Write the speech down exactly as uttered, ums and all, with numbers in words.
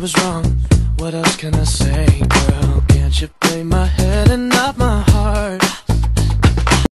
was wrong. What else can I say, girl? Can't you play my head and not my heart?